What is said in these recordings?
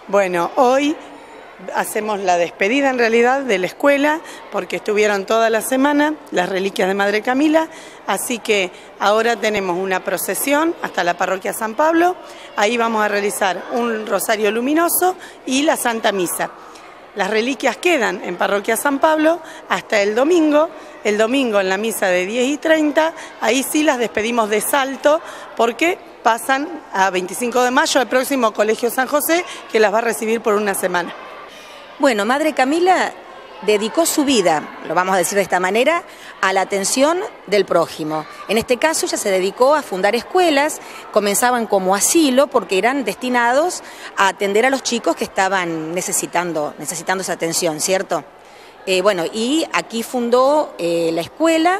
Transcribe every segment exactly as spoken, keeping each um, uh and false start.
Bueno, hoy hacemos la despedida en realidad de la escuela porque estuvieron toda la semana las reliquias de Madre Camila, así que ahora tenemos una procesión hasta la parroquia San Pablo, ahí vamos a realizar un rosario luminoso y la Santa Misa. Las reliquias quedan en parroquia San Pablo hasta el domingo, el domingo en la misa de diez y treinta, ahí sí las despedimos de Salto porque pasan a veinticinco de mayo al próximo Colegio San José que las va a recibir por una semana. Bueno, Madre Camila dedicó su vida, lo vamos a decir de esta manera, a la atención del prójimo. En este caso ella se dedicó a fundar escuelas, comenzaban como asilo porque eran destinados a atender a los chicos que estaban necesitando, necesitando esa atención, ¿cierto? Eh, bueno, y aquí fundó eh, la escuela,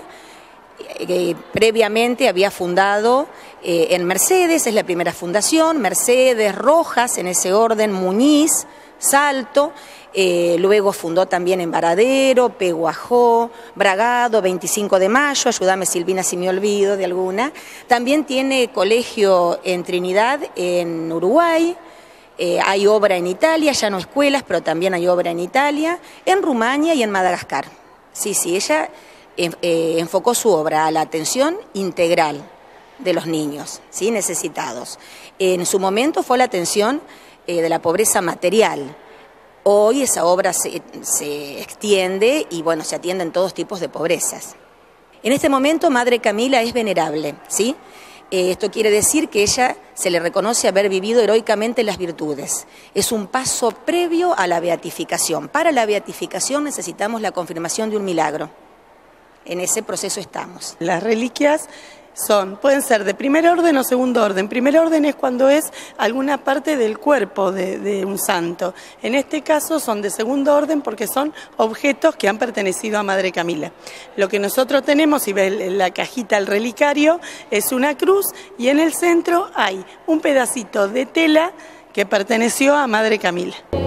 eh, previamente había fundado eh, en Mercedes, es la primera fundación, Mercedes, Rojas, en ese orden, Muñiz, Salto, eh, luego fundó también en Varadero, Peguajó, Bragado, veinticinco de mayo, ayúdame Silvina si me olvido de alguna. También tiene colegio en Trinidad, en Uruguay, eh, hay obra en Italia, ya no escuelas, pero también hay obra en Italia, en Rumania y en Madagascar. Sí, sí, ella eh, eh, enfocó su obra a la atención integral de los niños, ¿sí?, necesitados. En su momento fue la atención eh, de la pobreza material. Hoy esa obra se, se extiende y bueno, se atienden todos tipos de pobrezas. En este momento Madre Camila es venerable, ¿sí? Eh, esto quiere decir que ella se le reconoce haber vivido heroicamente las virtudes. Es un paso previo a la beatificación. Para la beatificación necesitamos la confirmación de un milagro. En ese proceso estamos. Las reliquias son, pueden ser de primer orden o segundo orden. Primer orden es cuando es alguna parte del cuerpo de, de un santo. En este caso son de segundo orden porque son objetos que han pertenecido a Madre Camila. Lo que nosotros tenemos, si ves en la cajita el relicario, es una cruz y en el centro hay un pedacito de tela que perteneció a Madre Camila.